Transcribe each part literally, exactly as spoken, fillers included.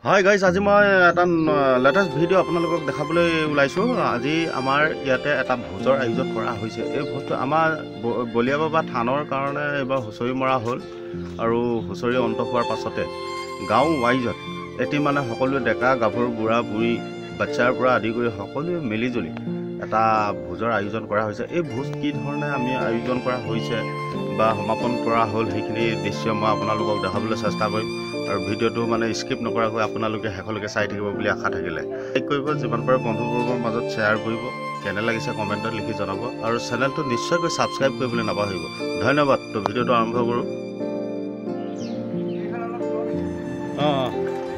Hi guys, আজি মই এটা লেটেষ্ট ভিডিঅ' আপোনালোকক দেখাবলৈ ওলাইছোঁ। আজি আমাৰ ইয়াতে এটা ভোজৰ আয়োজন কৰা হৈছে। এই ভোজটো আমাৰ বলিয়াবাবা থানৰ কাৰণে এইবাৰ হুঁচৰি মৰা হ'ল আৰু হুঁচৰি অন্ত হোৱাৰ পাছতে গাঁও ৱাইজত এটি মানে সকলোৱে ডেকা গাভৰু বুঢ়া বুঢ়ী বাচ্চাৰ পৰা আদি কৰি সকলোৱে মিলিজুলি এটা ভোজৰ আয়োজন কৰা হৈছে। এই ভোজ কি ধৰণে আমি আয়োজন কৰা হৈছে বা সমাপন কৰা হ'ল সেইখিনি দৃশ্য মই আপোনালোকক দেখাবলৈ চেষ্টা কৰিম আৰু ভিডিঅ'টো মানে স্কিপ নকৰাকৈ আপোনালোকে শেষলৈকে চাই থাকিব বুলি আশা থাকিলে লাইক কৰিব, যিমান পাৰে বন্ধুবৰ্গৰ মাজত শ্বেয়াৰ কৰিব, কেনে লাগিছে কমেণ্টত লিখি জনাব আৰু চেনেলটো নিশ্চয়কৈ ছাবস্ক্ৰাইব কৰিবলৈ নাপাহৰিব। ধন্যবাদ। তো ভিডিঅ'টো আৰম্ভ কৰোঁ। অঁ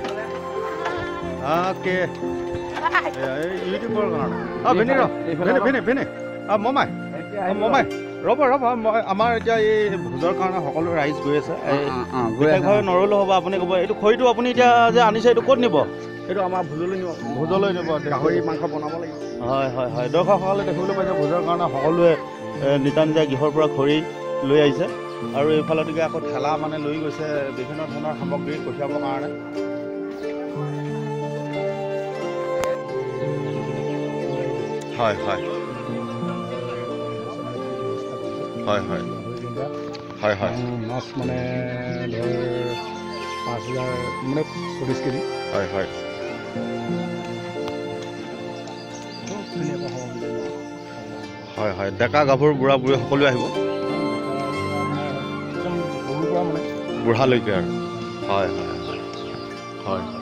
অ'কে, ইউটিউবৰ কাৰণে অঁ ভিনি ৰ ভিনি ভিনি ভিনি অঁ মমাই মমাই ৰ'ব ৰ'ব মই আমাৰ এতিয়া এই ভোজৰ কাৰণে সকলো ৰাইজ গৈ আছে। বিশেষভাৱে নৰলেও হ'ব, আপুনি ক'ব এইটো খৰিটো আপুনি এতিয়া যে আনিছে এইটো ক'ত নিব? এইটো আমাৰ ভোজলৈ নিব, ভোজলৈ নিব, গাহৰি মাংস বনাব লাগিব। হয় হয় হয় দৰ্শকসকলে দেখিবলৈ পাইছে ভোজৰ কাৰণে সকলোৱে নিতাঞ্জয় গৃহৰ পৰা খৰি লৈ আহিছে আৰু এইফাললৈকে আকৌ ঠেলা মানে লৈ গৈছে বিভিন্ন ধৰণৰ সামগ্ৰী পঠিয়াবৰ কাৰণে। হয় হয় হয় হয় হয় হয় মাছ মানে ধৰ পাঁচ হাজাৰ মানে চল্লিছ কেজি। হয় হয় হয় হয় ডেকা গাভৰু বুঢ়া বুঢ়ী সকলোৱে আহিব, সৰুৰ পৰা মানে বুঢ়ালৈকে আৰু হয় হয় হয় হয়।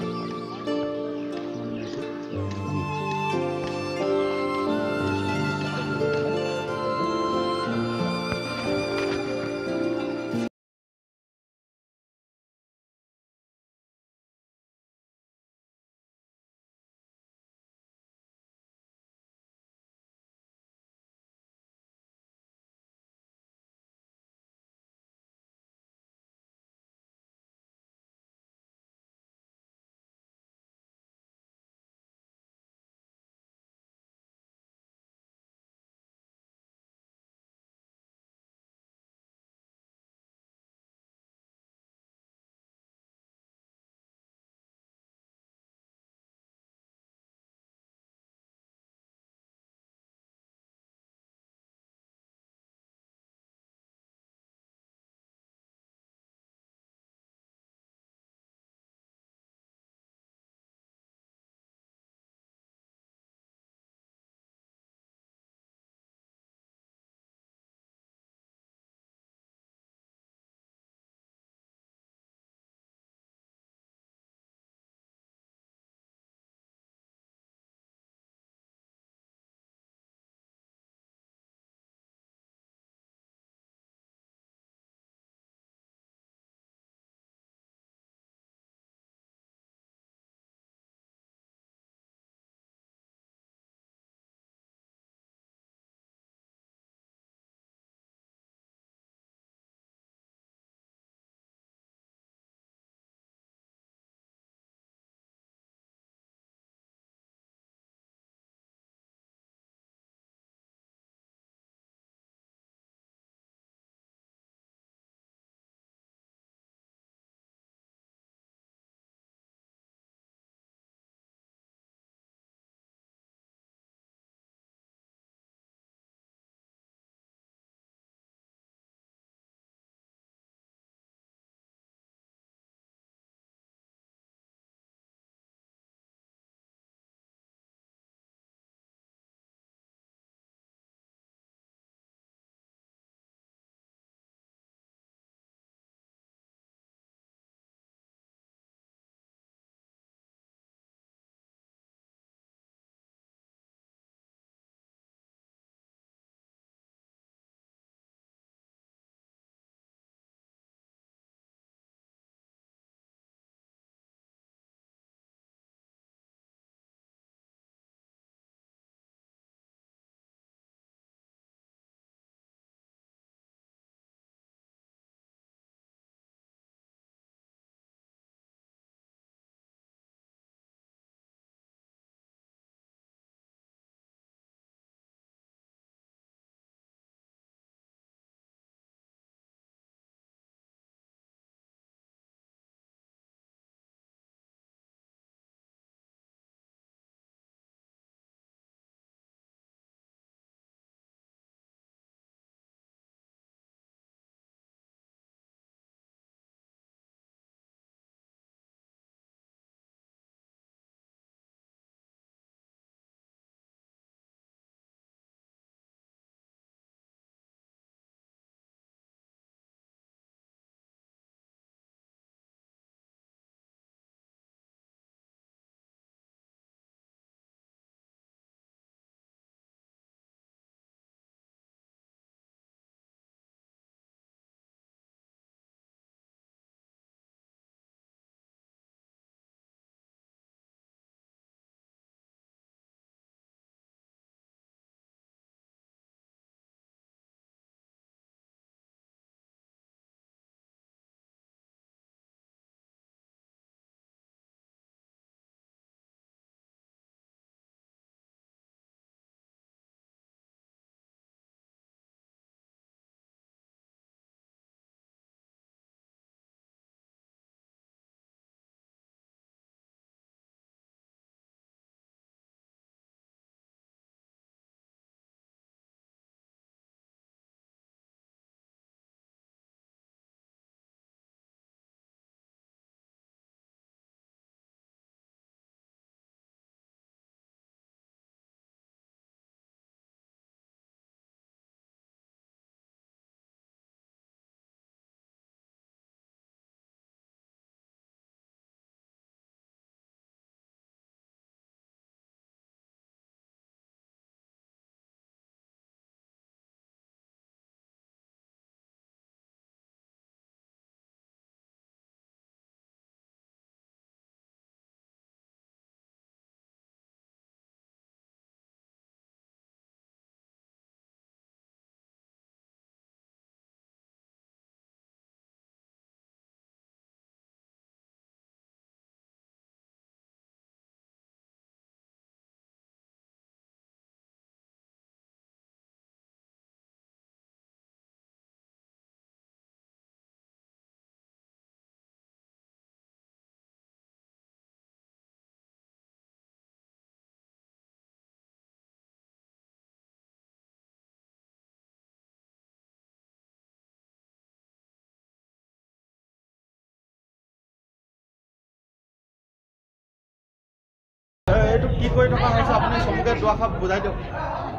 এইটো কি কৰি থকা হৈছে আপুনি চমুকে দুআষাৰ বুজাই দিয়ক।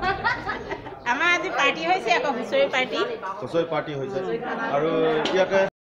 আমাৰ আজি পাৰ্টি হৈছে আকৌ হুঁচৰি পাৰ্টি হুঁচৰি পাৰ্টি হৈছে আৰু ইয়াতে